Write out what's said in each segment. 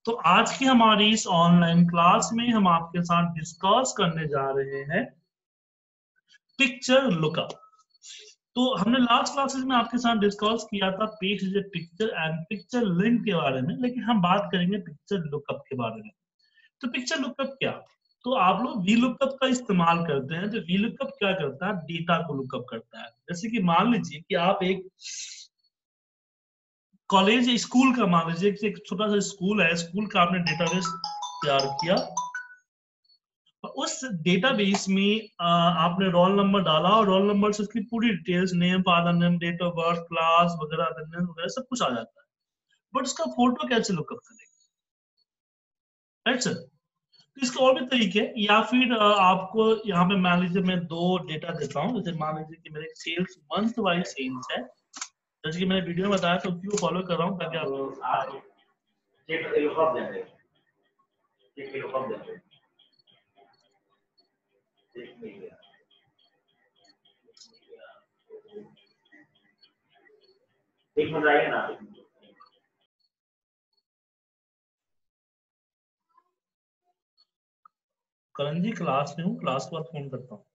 तो आज की हमारी इस ऑनलाइन क्लास में हम आपके साथ डिस्कस करने जा रहे हैं पिक्चर लुकअप। तो हमने लास्ट क्लासेस में आपके साथ डिस्कस किया था page picture and picture link के बारे में, लेकिन हम बात करेंगे पिक्चर लुकअप के बारे में। तो पिक्चर लुकअप क्या? तो आप लोग वी लुकअप का इस्तेमाल करते हैं। तो वी लुकअप क्या करता है? डेटा को लुकअप करता है। जैसे कि मान लीजिए कि आप एक कॉलेज स्कूल का, मान लीजिए कि एक छोटा सा स्कूल है, स्कूल का आपने डेटाबेस तैयार किया। उस डेटाबेस में आपने रोल नंबर डाला और रोल नंबर से उसकी पूरी details, name, father name, date of birth, class वगैरह अटेंडेंस वगैरह सब कुछ आ जाता है। बट उसका फोटो कैसे लुकअप करेंगे? Right sir. तो इसके और भी तरीके हैं, या फिर आपको यहाँ पे मान लीजिए मैं दो डेटा देता हूँ। जैसे मान लीजिए कि मेरे सेल्स मंथ वाइज सेल्स है, जैसे कि मैंने वीडियो में बताया, तो उसी को फॉलो कर रहा हूँ ताकि आप एक मिनट आइए ना। करण जी क्लास में हूँ, क्लास के बाद फोन करता हूँ।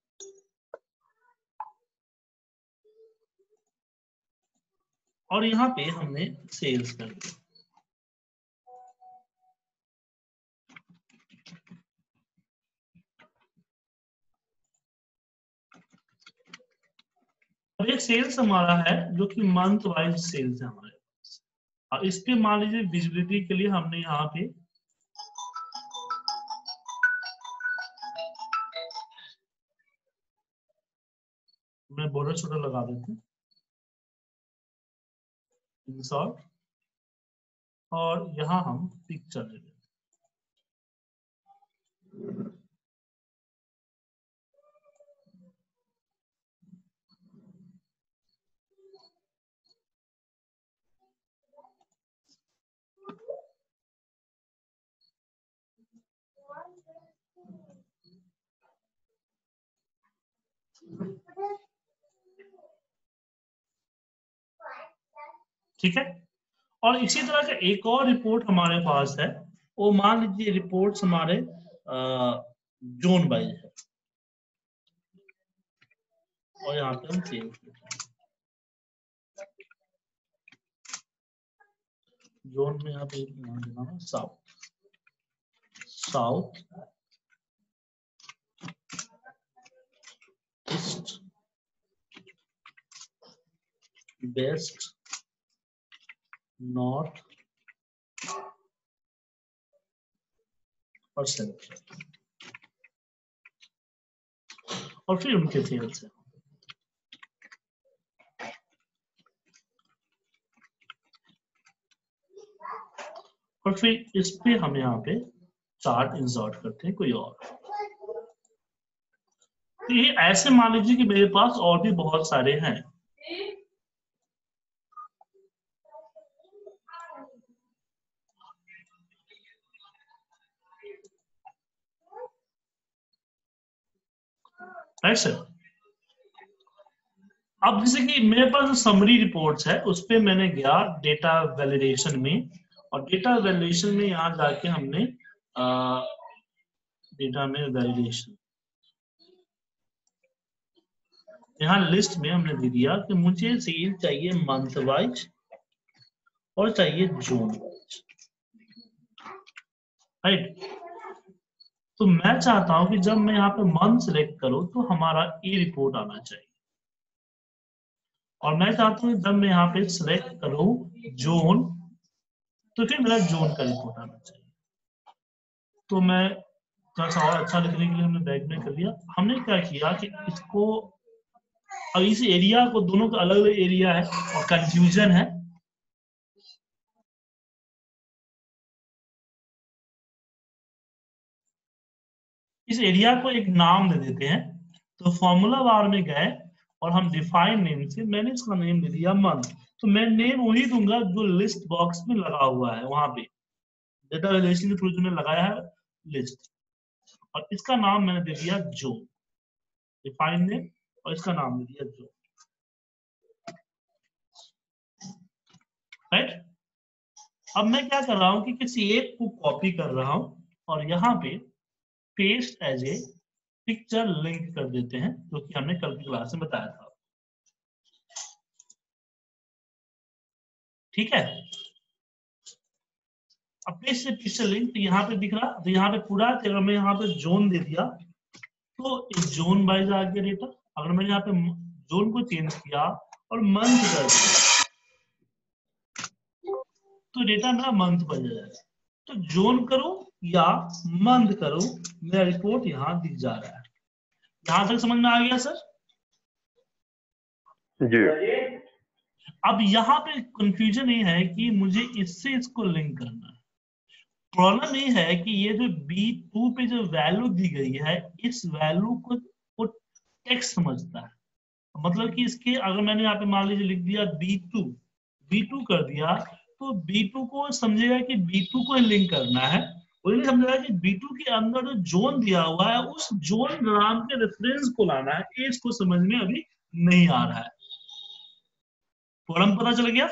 और यहाँ पे हमने सेल्स कर दिया। और एक सेल्स हमारा है जो कि मंथ वाइज सेल्स है हमारे पास। और इस पे मान लीजिए विजिबिलिटी के लिए हमने यहाँ पे मैं बॉर्डर छोटा लगा देते हैं, इंसर्ट, और यहाँ हम पिक्चर दे देते हैं। ठीक है। और इसी तरह का एक और रिपोर्ट हमारे पास है, वो मान लीजिए रिपोर्ट्स हमारे जोन वाइज है, और यहाँ पे हम चेंज करते हैं जोन में। यहाँ पे देना है south, south east, west, north और सेंट्रल, और फिर उनके सेल्स है। और फिर इस पे हम यहाँ पे चार्ट इंसर्ट करते हैं कोई और। तो ये ऐसे मान लीजिए कि मेरे पास और भी बहुत सारे हैं। Right sir. अब जैसे कि मेरे पास समरी रिपोर्ट्स है, उस पे मैंने गया डेटा वैलिडेशन में, और डेटा वैलिडेशन में यहाँ जाके हमने डेटा में वैलिडेशन, यहाँ लिस्ट में हमने दे दिया कि मुझे सेल चाहिए मंथ वाइज और चाहिए जोन वाइज। राइट। तो मैं चाहता हूं कि जब मैं यहाँ पे मंथ सिलेक्ट करूं तो हमारा ए रिपोर्ट आना चाहिए, और मैं चाहता हूँ जब मैं यहाँ पे सिलेक्ट करूं जोन तो फिर मेरा जोन का रिपोर्ट आना चाहिए। तो मैं थोड़ा सा और अच्छा लिखने के लिए हमने बैक में कर दिया। हमने क्या किया कि इसको, अब इस एरिया को, दोनों का अलग अलग एरिया है और कंफ्यूजन है, इस एरिया को एक नाम दे देते हैं। तो फॉर्मूला बार में गए और हम डिफाइन नेम से, मैंने इसका नेम दे दिया मंथ। तो मैं नेम वही दूंगा जो लिस्ट बॉक्स में लगा हुआ है, वहां पे डेटा रिलेशन के थ्रू जो मैंने लगाया है लिस्ट, और इसका नाम मैंने दे दिया जो, डिफाइन नेम, और इसका नाम दे दिया जो। राइट। अब मैं क्या कर रहा हूं कि किसी एक को कॉपी कर रहा हूं और यहाँ पे paste as a picture link कर देते हैं, जो कि हमने कल की क्लास में बताया था। ठीक है, अब पेस्ट से पिक्चर लिंक तो यहाँ पे दिख रहा, तो यहाँ पे पूरा, अगर मैं यहाँ पे जोन दे दिया तो एक जोन वाइज आ गया डेटा। अगर मैंने यहाँ पे जोन को चेंज किया और मंथ कर दिया तो डेटा मेरा मंथ बन जाएगा। तो जोन करो या मंथ करो, मेरा रिपोर्ट यहाँ दिख जा रहा है। यहां तक समझ में आ गया सर? जी। अब यहाँ पे कंफ्यूजन ये है कि मुझे इससे इसको लिंक करना है। प्रॉब्लम ये है कि ये जो B2 पे जो वैल्यू दी गई है, इस वैल्यू को वो टेक्स्ट समझता है। मतलब कि इसके, अगर मैंने यहाँ पे मान लीजिए लिख दिया B2 कर दिया, तो B2 को समझेगा कि B2 को लिंक करना है। वो नहीं समझेगा कि B2 के अंदर जो जोन दिया हुआ है उस जोन नाम के रेफरेंस को लाना है। ये इसको समझ में अभी नहीं आ रहा है। प्रॉब्लम पता चल गया?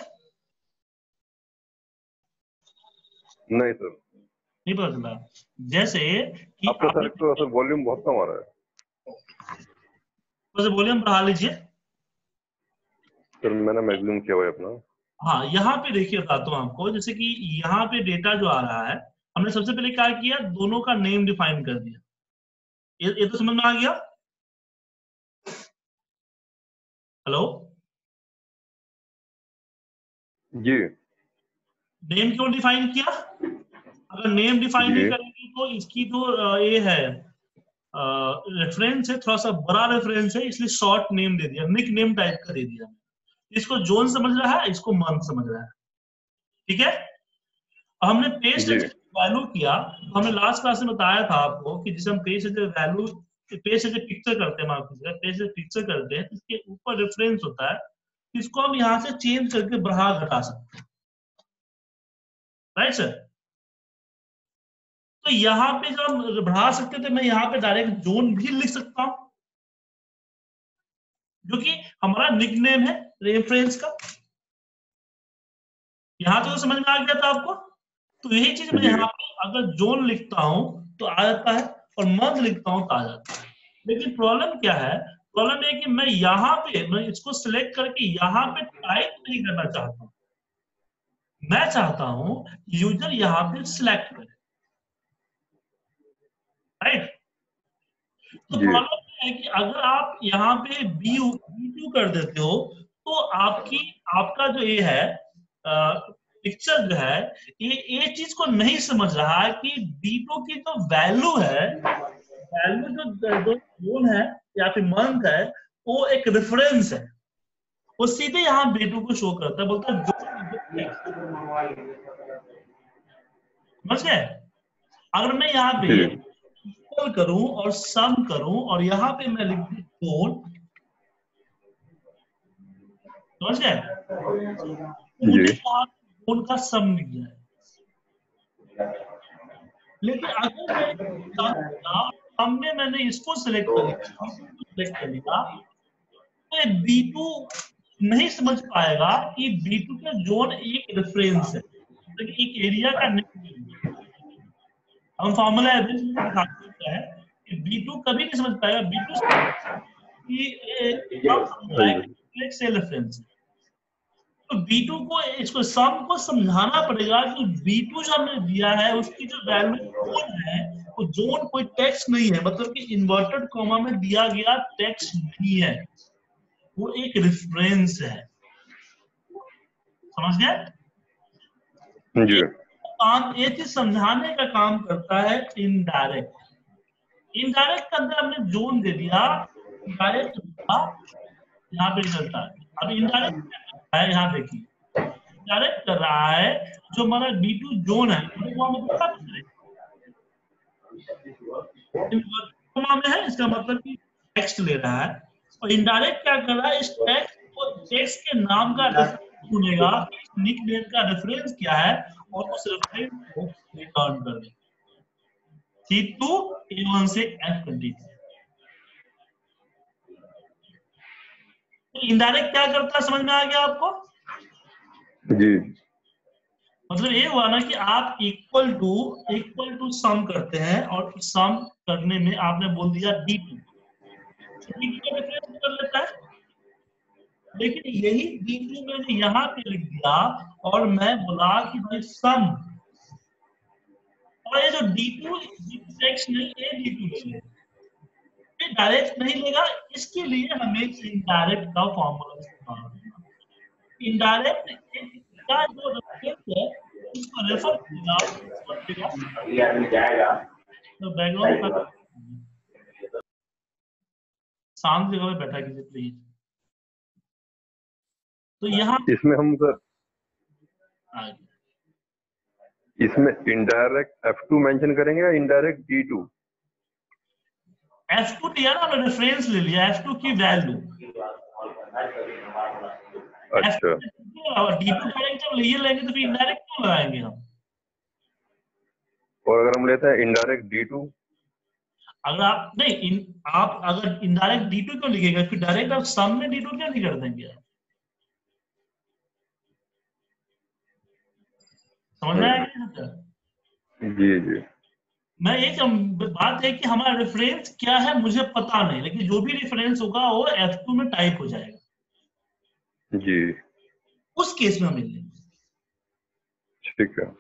नहीं सर, नहीं पता चला। जैसे कि आपका सर एक तो सर वॉल्यूम बहुत कम आ रहा है। तो वॉल्यूम बढ़ा लीजिए सर मैंने मैक्सिमम किया हुआ है अपना। हाँ, यहाँ पे देखिए बताता हूँ आपको। जैसे कि यहाँ पे डेटा जो आ रहा है, हमने सबसे पहले क्या किया, दोनों का नेम डिफाइन कर दिया। ये तो समझ में आ गया? हेलो, जी नेम क्यों डिफाइन किया? अगर नेम डिफाइन नहीं जी करेंगे तो इसकी जो ये है रेफरेंस है, थोड़ा सा बड़ा रेफरेंस है, इसलिए शॉर्ट नेम दे दिया, निक नेम टाइप का दे दिया। इसको जोन समझ रहा है, इसको मंथ समझ रहा है। ठीक है, हमने पेस्ट जी वैल्यू किया। तो हमने लास्ट क्लास में बताया था आपको कि जिसे हम पेस्ट वैल्यू, पेस्ट पिक्चर करते हैं, माफ कीजिएगा, पेस्ट पिक्चर करते हैं, इसके ऊपर रेफरेंस होता है, इसको हम यहाँ से चेंज करके बढ़ा घटा सकते हैं। Right sir? तो यहाँ पे जब हम बढ़ा सकते थे, मैं यहाँ पे डायरेक्ट जोन भी लिख सकता हूं, जो कि हमारा निकनेम है रेफरेंस का। यहां तो समझ में आ गया था आपको? तो यही चीज मैं जी यहाँ पे अगर जोन लिखता हूं तो आ जाता है, और मंथ लिखता हूं तो आ जाता है। लेकिन प्रॉब्लम क्या है? प्रॉब्लम ये कि मैं यहाँ पे, मैं इसको सिलेक्ट करके यहाँ पे टाइप नहीं करना चाहता हूं। मैं चाहता हूं यूजर यहाँ पे सिलेक्ट करे। राइट? तो जी प्रॉब्लम है कि अगर आप यहाँ पे B2 कर देते हो तो आपका जो ये है पिक्चर जो है, ये चीज को नहीं समझ रहा है कि B2 की जो वैल्यू है, वैल्यू जो जोन है या फिर मंथ है, वो एक रेफरेंस है। वो सीधे यहाँ B2 को शो करता है, बोलता है समझ गए? अगर मैं यहाँ पे जी इक्वल करूं और सम करूं और यहाँ पे मैं लिख दूं जोन, समझ गए? तो मुझे जी यहाँ जोन का सम मिल जाए। लेकिन अगर मैं सम में मैंने इसको सिलेक्ट कर लिया, सिलेक्ट कर लिया, तो B2 नहीं समझ पाएगा कि B2 का जोन एक रेफरेंस है, तो एक एरिया का नहीं है। हम फॉर्मूला एवरेज में दिखा सकते हैं कि B2 कभी नहीं समझ पाएगा। B2 सही है। एक सेल रेफरेंस है। तो B2 को, इसको सम को समझाना पड़ेगा कि B2 जो हमने दिया है उसकी जो वैल्यू जोन है, वो जोन कोई टेक्स्ट नहीं है, मतलब कि इन्वर्टेड कॉमा में दिया गया टेक्स्ट नहीं है, वो एक रेफरेंस है। समझ गए? तो जी ये चीज समझाने का काम करता है इनडायरेक्ट। इनडायरेक्ट के अंदर हमने जोन दे दिया, डायरेक्ट यहाँ पे चलता है। अब इनडायरेक्ट क्या करता है, यहाँ देखिए, डायरेक्ट कर रहा है जो हमारा B2 जोन है, में है, इसका मतलब कि टेक्स्ट ले रहा है। और इनडायरेक्ट क्या कर रहा है, इस टेक्स्ट को, टेक्स्ट के नाम का ढूंढेगा, निक नेम का रेफरेंस क्या है, और उस रेफरेंस को रिटर्न कर देगा। C2 A1 से F22। तो इनडायरेक्ट क्या करता है, समझ में आ गया आपको? जी मतलब ये हुआ ना कि आप इक्वल टू सम करते हैं और सम करने में आपने बोल दिया D2, D2 का डिफरेंस कर लेता है, लेकिन यही D2 मैंने यहाँ पे लिख दिया और मैं बोला कि भाई सम, और ये जो D2 डायरेक्ट नहीं, ये D2 ले, ये डायरेक्ट नहीं लेगा, इसके लिए हमें इनडायरेक्ट का फॉर्मूला इस्तेमाल करना। इनडायरेक्ट का जो रेफरेंस है उसको रेफर करेगा, तो बैकग्राउंड का शांत जगह पे बैठा कीजिए प्लीज। तो यहाँ इसमें हम सर इसमें इनडायरेक्ट F2 मेंशन करेंगे या इनडायरेक्ट D2? F2 दिया ना, हमने रेफरेंस ले लिया F2 की वैल्यू। अच्छा, D2 डायरेक्ट जब ले लेंगे तो फिर इनडायरेक्ट क्यों लगाएंगे हम? और अगर हम लेते हैं इनडायरेक्ट D2? अगर आप नहीं आप अगर इनडायरेक्ट D2 क्यों लिखेगा, फिर डायरेक्ट आप सम में D2 क्यों नहीं कर देंगे? समझ में आया? जी जी, मैं एक बात है कि हमारा रेफरेंस क्या है मुझे पता नहीं, लेकिन जो भी रेफरेंस होगा वो F2 में टाइप हो जाएगा जी उस केस में हम लेंगे। ठीक है।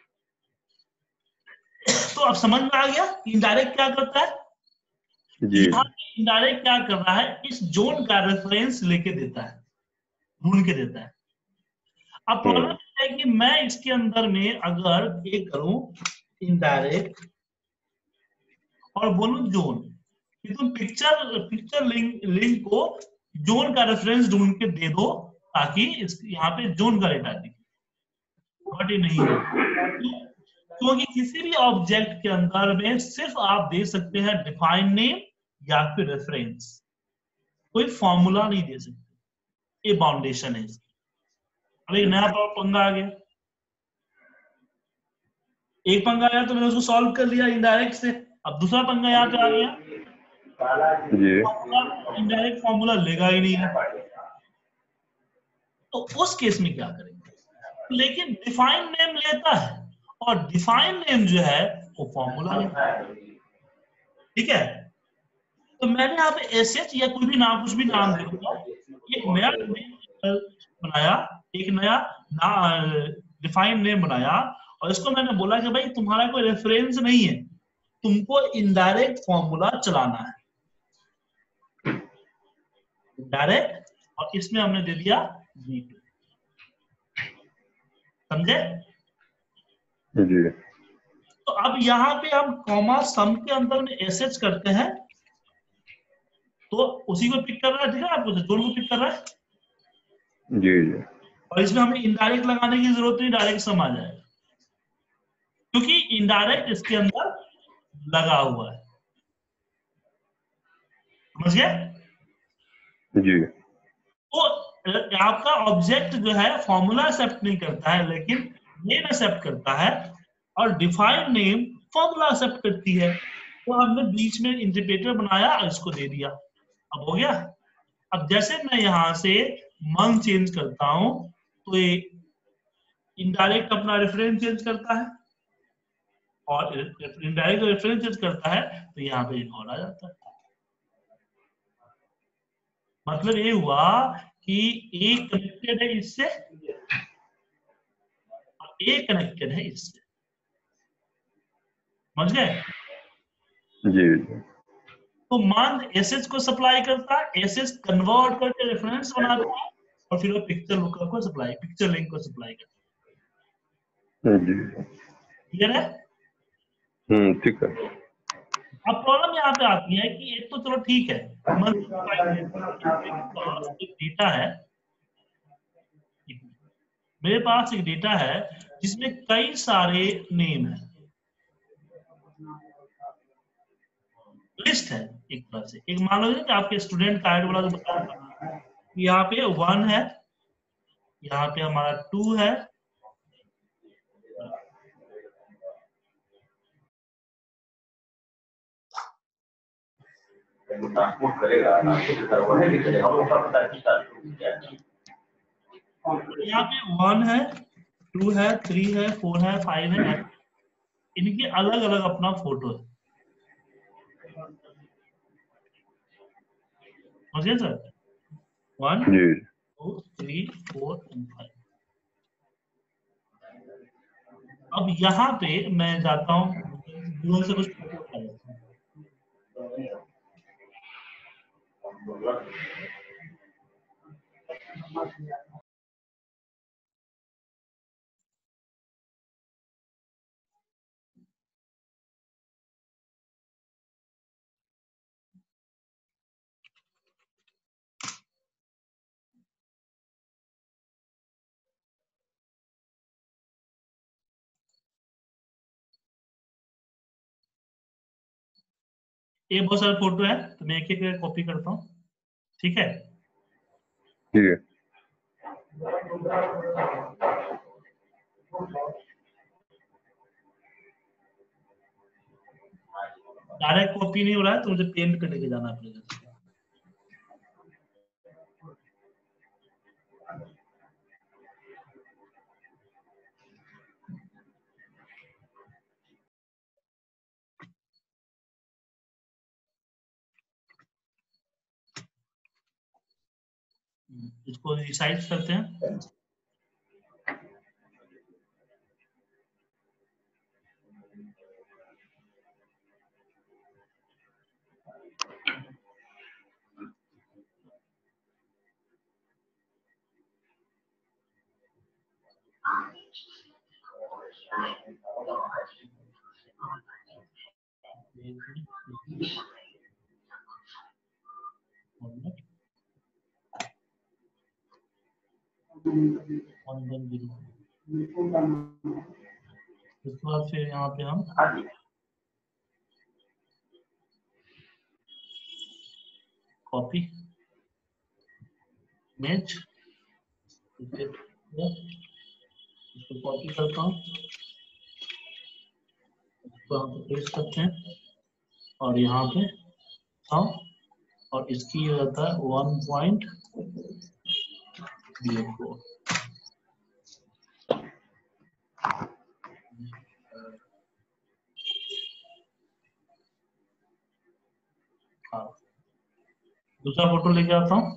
तो अब समझ में आ गया इनडायरेक्ट क्या करता है। जी यहाँ इनडायरेक्ट क्या कर रहा है, इस जोन का रेफरेंस लेके देता है, ढूंढ के देता है। अब प्रॉब्लम है कि मैं इसके अंदर में अगर ये करूं इनडायरेक्ट और बोलूं जोन, कि तुम पिक्चर लिंक को जोन का रेफरेंस ढूंढ के दे दो ताकि यहाँ पे जोन का डेटा दिखे, बट ये नहीं है क्योंकि किसी भी ऑब्जेक्ट के अंदर में सिर्फ आप दे सकते हैं डिफाइन नेम या फिर रेफरेंस, कोई फॉर्मूला नहीं दे सकते, ये बाउंडेशन है। अब एक नया पंगा आ गया, एक पंगा आया तो मैंने उसको सॉल्व कर लिया इनडायरेक्ट से, अब दूसरा पंगा यहाँ पे आ गया, इनडायरेक्ट फॉर्मूला लेगा ही नहीं है, तो उस केस में क्या करेंगे? लेकिन डिफाइन नेम लेता है और डिफाइन नेम जो है वो फॉर्मूला लेता है, ठीक है। तो मैंने यहाँ पे एसएच या कोई भी नाम, कुछ भी नाम दे दूंगा, एक नया नेम बनाया, एक नया डिफाइन नेम बनाया और इसको मैंने बोला कि भाई तुम्हारा कोई रेफरेंस नहीं है, तुमको इनडायरेक्ट फॉर्मूला चलाना है, डायरेक्ट, और इसमें हमने दे दिया D2, समझे? जी तो अब यहाँ पे हम कॉमा सम के अंदर में एसएच करते हैं, तो उसी को पिक कर रहा है, ठीक है, आपको जोन को पिक कर रहा है जी जी, और इसमें हमें इनडायरेक्ट लगाने की जरूरत नहीं, डायरेक्ट सम आ जाएगा क्योंकि इनडायरेक्ट इसके अंदर लगा हुआ है, समझ गए? जी तो आपका ऑब्जेक्ट जो है फॉर्मूला एक्सेप्ट नहीं करता है लेकिन नेम एक्सेप्ट करता है, और डिफाइन नेम फॉर्मूला एक्सेप्ट करती है, तो हमने बीच में इंटरप्रेटर बनाया और इसको दे दिया, अब हो गया। अब जैसे मैं यहां से मंथ चेंज करता हूं तो ये इनडायरेक्ट अपना रेफरेंस चेंज करता है और इनडायरेक्ट रेफरेंस चेंज करता है तो यहाँ पे एक और आ जाता है। मतलब ये हुआ कि ए कनेक्टेड है इससे, ए कनेक्टेड है इससे, समझ गए? जी तो मान एसएच को सप्लाई करता है, एसएच कन्वर्ट करके रेफरेंस बनाता है और फिर वो पिक्चर लुकअप को सप्लाई, पिक्चर लिंक को सप्लाई करता है, जी, क्लियर है? ठीक है। अब प्रॉब्लम यहाँ पे आती है कि एक तो चलो ठीक है, एक डेटा है, मेरे पास एक डेटा है जिसमें कई सारे नेम है, लिस्ट है एक तरह से, एक मान लो कि आपके स्टूडेंट कार्ड वाला जो बताया, यहाँ पे 1 है, यहाँ पे हमारा 2 है, यहाँ पे 1 है, 2 है, 3 है, 4 है, 5 है, इनके अलग अलग अपना फोटो है। समझिए सर, 1 जी 2 3 4 एंड 5। अब यहाँ पे मैं जाता हूँ गूगल से कुछ फोटो उठा लेता हूँ। ये बहुत सारे फोटो है, तो मैं एक एक कॉपी करता हूँ, ठीक है। ठीक है। डायरेक्ट कॉपी नहीं हो रहा है, तो मुझे पेंट पे लेके जाना पड़ेगा। इसको रिसाइज करते हैं। उसके बाद फिर यहाँ पे हम कॉपी इमेज, इसको कॉपी करता हूँ, इसको यहाँ पे पेस्ट करते हैं और यहाँ पे और इसकी हो जाता है 1.04। हाँ, दूसरा फोटो लेके आता हूँ।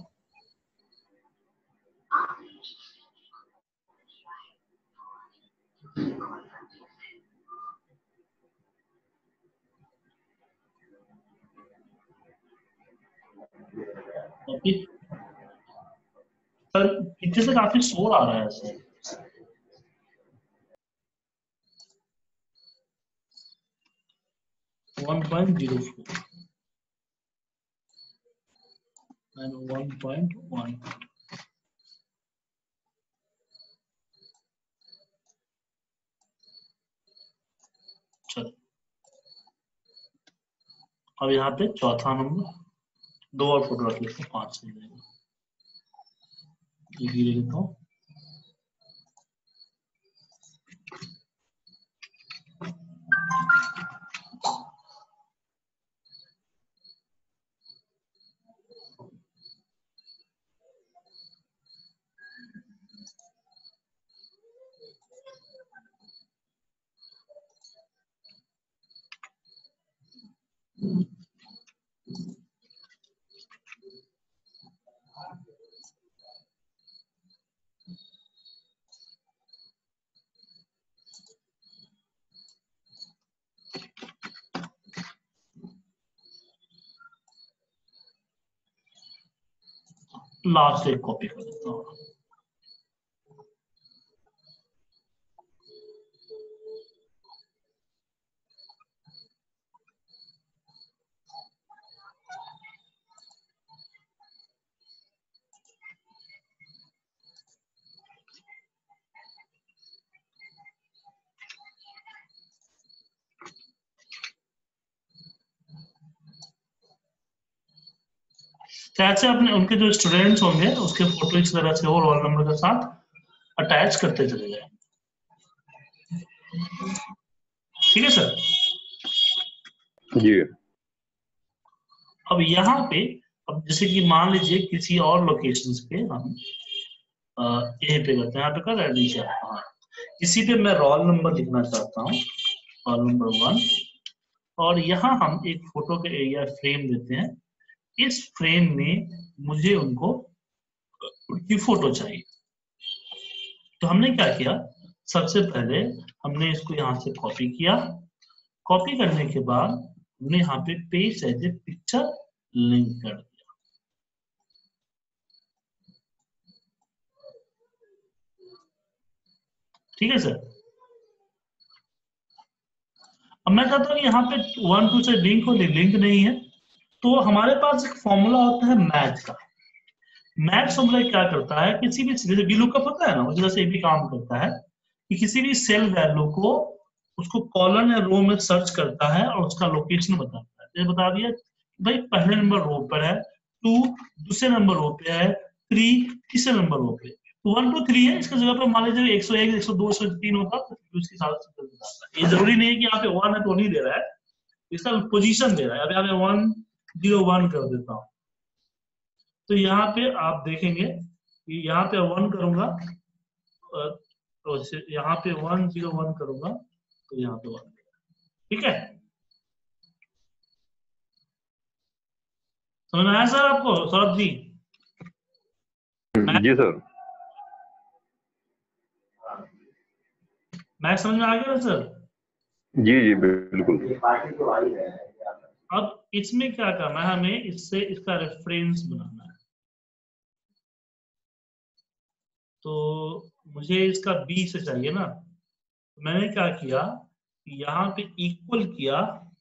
कॉपी। सर पीछे से काफी शोर आ रहा है सर। One 1.04 and 1.1। चलो अब यहाँ पे चौथा नंबर, 2 और फोटो रख लेते हैं, 5 मिल जाएगा। ये ले लेता हूँ। लास्ट एक कॉपी कर देता हूँ। कैसे अपने उनके जो स्टूडेंट्स होंगे उसके फोटो इस तरह से हो रोल नंबर के साथ अटैच करते चले जाए, ठीक है सर। जी अब यहाँ पे, अब जैसे कि मान लीजिए किसी और लोकेशन पे हम ए पे करते हैं, यहाँ पे कर रहे हैं नीचे। हाँ, इसी पे मैं रोल नंबर लिखना चाहता हूँ, रोल नंबर 1, और यहाँ हम एक फोटो के एरिया फ्रेम देते हैं। इस फ्रेम में मुझे उनको उनकी फोटो चाहिए। तो हमने क्या किया, सबसे पहले हमने इसको यहाँ से कॉपी किया। कॉपी करने के बाद हमने यहाँ पे paste as a picture link कर दिया। ठीक है सर। अब मैं कहता हूँ यहाँ पे 1 2 से लिंक हो, लिंक नहीं है, तो हमारे पास एक फॉर्मूला होता है मैच का। मैच फॉर्मूला क्या करता है, किसी भी जैसे VLOOKUP होता है ना, उसी तरह से भी काम करता है कि किसी भी सेल वैल्यू को उसको कॉलम या रो में सर्च करता है और उसका लोकेशन बताता है। ये बता दिया भाई पहले नंबर रो पर है, 2 दूसरे नंबर रो पे है, 3 तीसरे नंबर रो पे, तो 1 2 3 है, इसका जगह पर मान लीजिए 101 102 103 होता तो उसके साथ बताता है। ये जरूरी नहीं है कि यहाँ पे 1 है तो नहीं दे रहा है, इसका पोजीशन दे रहा है। अब यहाँ पे 101 कर देता हूँ, तो यहाँ पे आप देखेंगे कि यहाँ पे 1 करूंगा तो यहाँ पे 101 करूंगा तो यहाँ पे 1। ठीक है, समझ में आया सर आपको सौरभ जी? जी सर। मैथ समझ में आ गया ना सर? जी जी बिल्कुल। अब इसमें क्या करना है, हमें इससे इसका रेफरेंस बनाना है। तो मुझे इसका बी से चाहिए ना, तो मैंने क्या किया, यहाँ पे इक्वल किया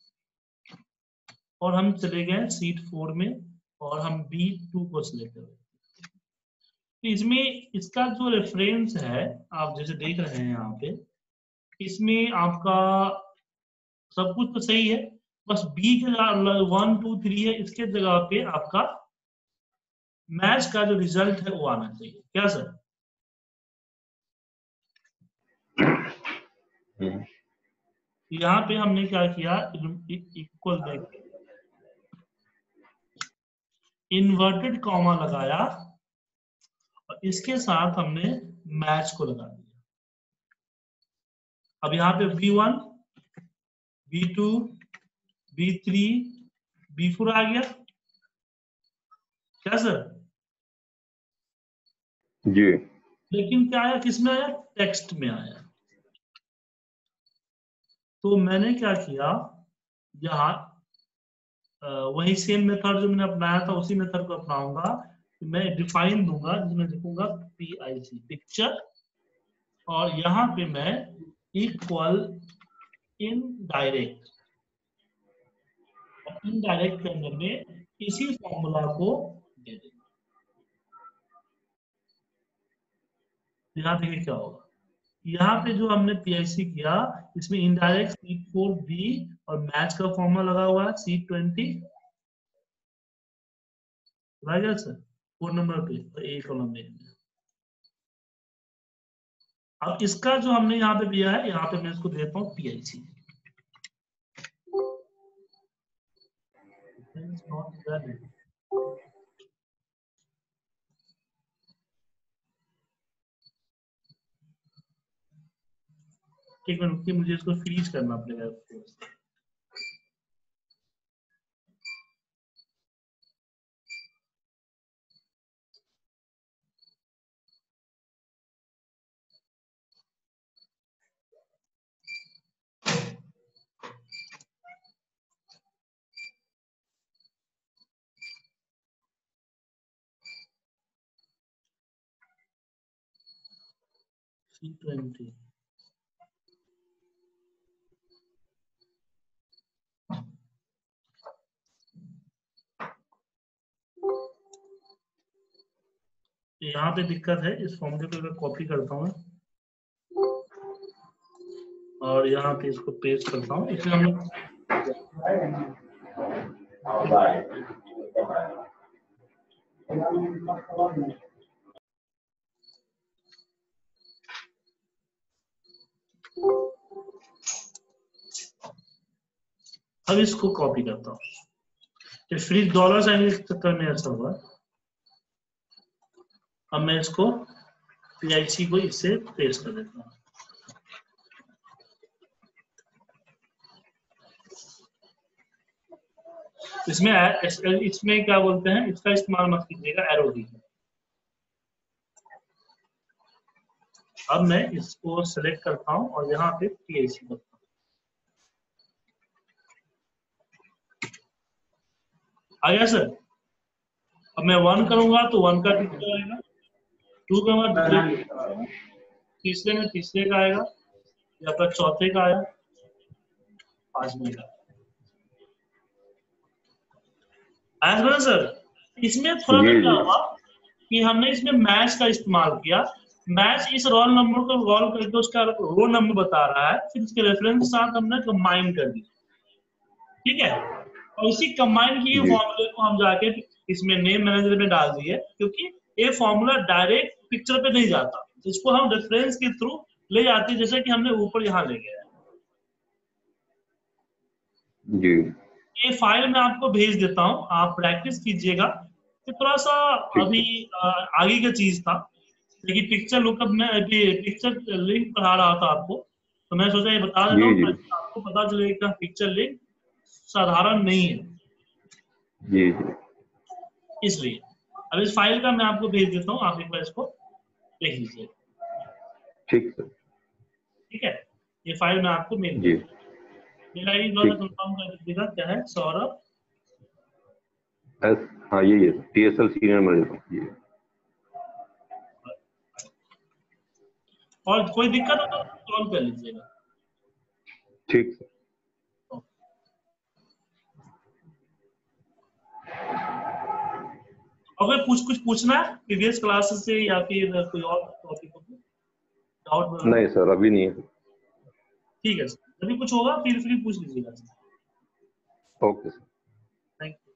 और हम चले गए शीट 4 में और हम B2 को सिलेक्ट करें। तो इसमें इसका जो रेफरेंस है आप जैसे देख रहे हैं यहाँ पे, इसमें आपका सब कुछ तो सही है, बस बी के 1 2 3 है, इसके जगह पे आपका मैच का जो रिजल्ट है वो आना चाहिए। क्या सर? यहाँ पे हमने क्या किया, इक्वल देख इन्वर्टेड कॉमा लगाया और इसके साथ हमने मैच को लगा दिया। अब यहाँ पे B1 B2 B3 B4 आ गया। क्या सर? जी। लेकिन क्या आया, किसमें आया, टेक्स्ट में आया। तो मैंने क्या किया, यहाँ वही सेम मेथड जो मैंने अपनाया था उसी मेथड को अपनाऊंगा। मैं डिफाइन दूंगा जिसमें लिखूंगा PIC पिक्चर, और यहाँ पे मैं इक्वल इनडायरेक्ट, इनडायरेक्ट के अंदर में इसी फॉर्मूला को दे देंगे। यहाँ देखिए क्या होगा, यहाँ पे जो हमने PIC किया इसमें इनडायरेक्ट शीट 4B और मैच का फॉर्मूला लगा हुआ है शीट 20 सर 4 नंबर पे और A कॉलम में। अब इसका जो हमने यहाँ पे दिया है, यहाँ पे मैं इसको देता हूँ PIC। एक मिनट रुकिए, मुझे इसको फ्रीज करना पड़ेगा। C20 यहाँ पे दिक्कत है, इस फॉर्मूले को मैं कॉपी करता हूँ और यहाँ पे इसको पेस्ट करता हूँ। इसमें हम लोग अब इसको कॉपी करता हूँ। तो फ्रीज डॉलर साइन के चक्कर में ऐसा हुआ। अब मैं इसको PIC को इससे पेस्ट कर देता हूँ। इसमें क्या बोलते हैं, इसका इस्तेमाल मत कीजिएगा, एरो की। अब मैं इसको सेलेक्ट करता हूं और यहाँ पे PHP करता हूँ। आ गया सर। अब मैं 1 करूंगा तो 1 का पिक्चर आएगा, 2 करूंगा 2 का, तीसरे में तीसरे का आएगा, या फिर चौथे का आया, 5वें का आया ना सर। इसमें थोड़ा सा क्या हुआ कि हमने इसमें मैच का इस्तेमाल किया। मैच इस रोल नंबर को रोल करके उसका रो नंबर बता रहा है, फिर इसके रेफरेंस के साथ हमने कंबाइन कर दिया, ठीक है। और इसी कंबाइन की फॉर्मूले को हम जाके इसमें नेम मैनेजर में डाल दिए, क्योंकि ये फॉर्मूला डायरेक्ट पिक्चर पे नहीं जाता, इसको हम रेफरेंस के थ्रू ले जाते हैं, जैसे कि हमने ऊपर यहाँ ले गया जी। ये फाइल मैं आपको भेज देता हूँ, आप प्रैक्टिस कीजिएगा। तो थोड़ा सा अभी आगे का चीज था, लेकिन पिक्चर लुकअप में पिक्चर लिंक पढ़ा रहा था आपको, तो मैं सोचा ये बता देता हूँ ताकि आपको पता चलेगा पिक्चर लिंक साधारण नहीं है। जी। इसलिए अब इस फाइल का मैं आपको भेज देता हूँ, आप एक बार इसको देख लीजिए। ठीक है, ये फाइल मैं आपको मेल कर दूँ। मेरा आई डी कंफर्म कर दीजिएगा, क्या है, सौरभ एस। हाँ यही है, TSL सीनियर मैनेजर। और कोई दिक्कत हो तो कॉल कर लीजिएगा। ठीक। अगर कुछ पूछना है प्रीवियस क्लास से या फिर कोई और टॉपिक हो डाउट? नहीं सर, अभी नहीं है। ठीक है सर, यदि कुछ होगा फिर पूछ लीजिएगा। Okay sir, thank you.